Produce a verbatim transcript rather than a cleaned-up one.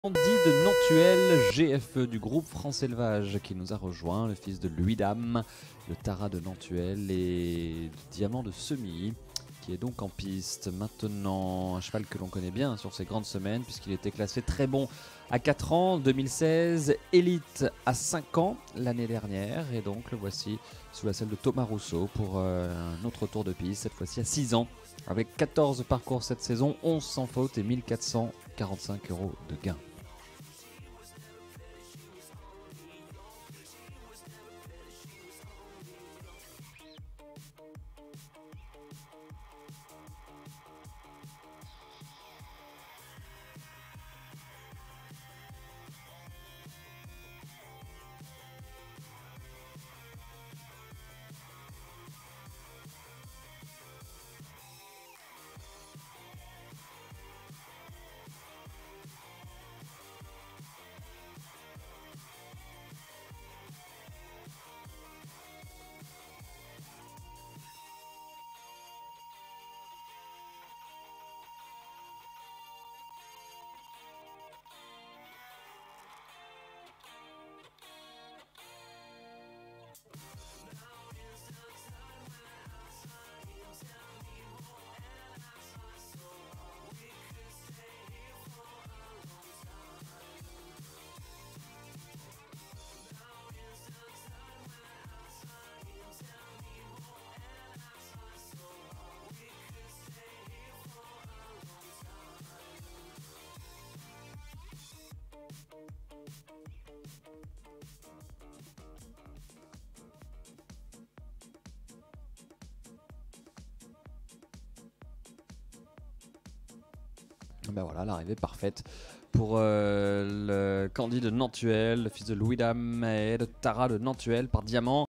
Candy de Nantuel, G F E du groupe France Élevage qui nous a rejoint, le fils de Louis Dame, le Tara de Nantuel et du Diamant de Semilly qui est donc en piste. Maintenant, un cheval que l'on connaît bien sur ces grandes semaines puisqu'il était classé très bon à quatre ans, deux mille seize, élite à cinq ans l'année dernière et donc le voici sous la selle de Thomas Rousseau pour euh, un autre tour de piste, cette fois-ci à six ans avec quatorze parcours cette saison, onze sans faute et mille quatre cent quarante-cinq euros de gain. Ben voilà, l'arrivée parfaite pour euh, le Candy de Nantuel, le fils de Louis Dame et de Tara de Nantuel par Diamant.